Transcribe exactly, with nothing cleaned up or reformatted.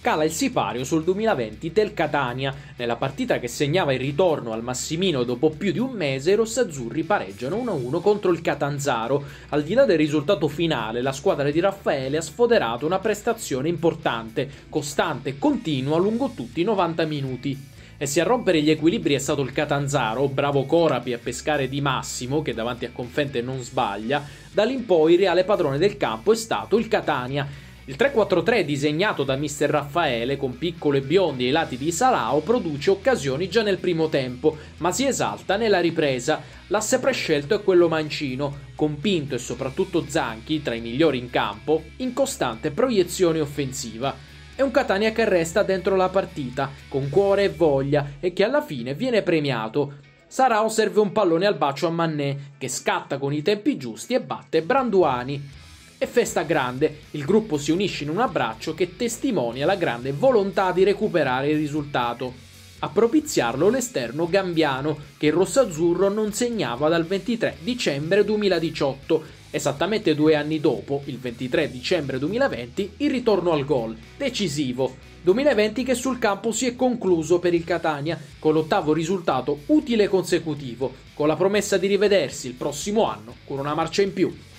cala il sipario sul duemilaventi del Catania. Nella partita che segnava il ritorno al Massimino dopo più di un mese, i rossazzurri pareggiano uno a uno contro il Catanzaro. Al di là del risultato finale, la squadra di Raffaele ha sfoderato una prestazione importante, costante e continua lungo tutti i novanta minuti. E se a rompere gli equilibri è stato il Catanzaro, bravo Corapi a pescare Di Massimo, che davanti a Confente non sbaglia, da lì in poi il reale padrone del campo è stato il Catania. Il tre quattro tre disegnato da mister Raffaele, con Piccolo e Biondi ai lati di Salao, produce occasioni già nel primo tempo, ma si esalta nella ripresa. L'asse prescelto è quello mancino, con Pinto e soprattutto Zanchi, tra i migliori in campo, in costante proiezione offensiva. È un Catania che resta dentro la partita, con cuore e voglia, e che alla fine viene premiato. Sarao serve un pallone al bacio a Mané, che scatta con i tempi giusti e batte Branduani. E festa grande, il gruppo si unisce in un abbraccio che testimonia la grande volontà di recuperare il risultato. A propiziarlo l'esterno Gambiano, che il rossazzurro non segnava dal ventitré dicembre duemiladiciotto, esattamente due anni dopo, il ventitré dicembre duemilaventi, il ritorno al gol, decisivo. duemilaventi che sul campo si è concluso per il Catania, con l'ottavo risultato utile consecutivo, con la promessa di rivedersi il prossimo anno con una marcia in più.